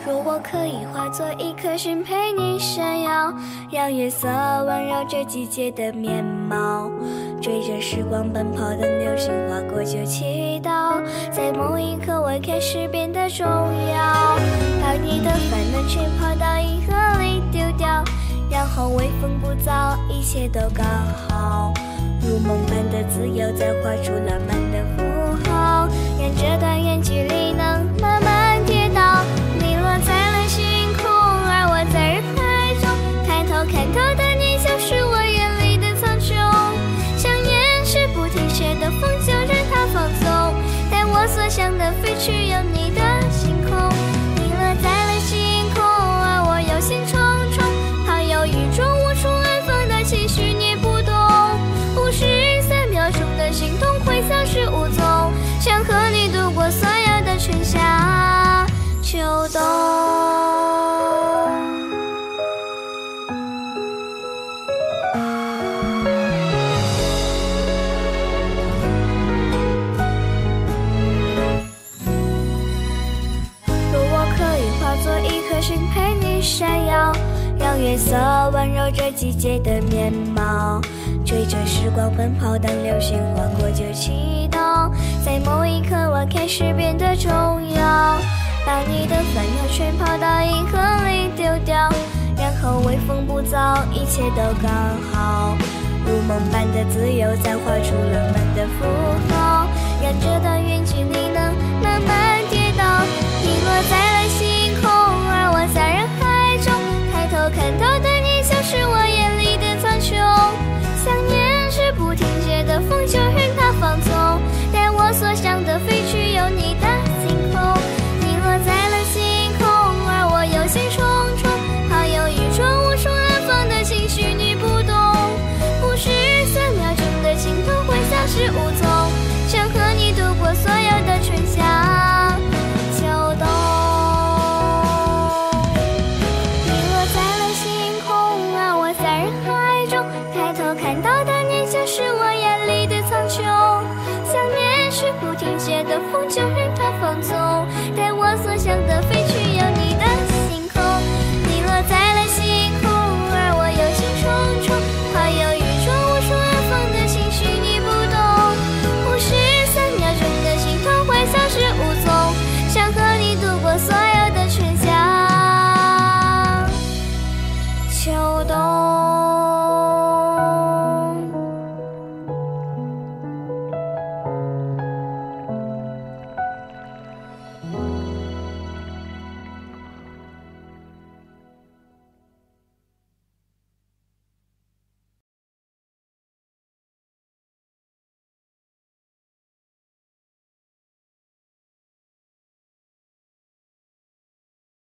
若我可以化作一颗星陪你闪耀，让月色温柔这季节的面貌，追着时光奔跑，等流星划过就祈祷，在某一刻我开始变得重要，把你的烦恼全抛到银河里丢掉，然后微风不燥，一切都刚好，如梦般的自由，再画出浪漫的符号，让这段远距离能慢慢跌倒，你落在了星空，而我在人海中，抬头看到的你就是我眼里的苍穹，想念是不停歇的风，就让它放松，带我所向的飞去，有你的星空，你落在了星空，而我忧心忡忡，好有一种无处安放的期许，你不懂53秒钟的心痛会消失无踪，想和你度过所有的春夏秋冬。若我可以化作一颗星陪你闪耀，让月色温柔这季节的面貌，追着时光奔跑，当流星划过就祈祷，在某一刻我开始变得重要，把你的烦恼全抛到银河里丢掉，然后微风不燥，一切都刚好，如梦般的自由，再画出浪漫的符号，让这段远距离能慢慢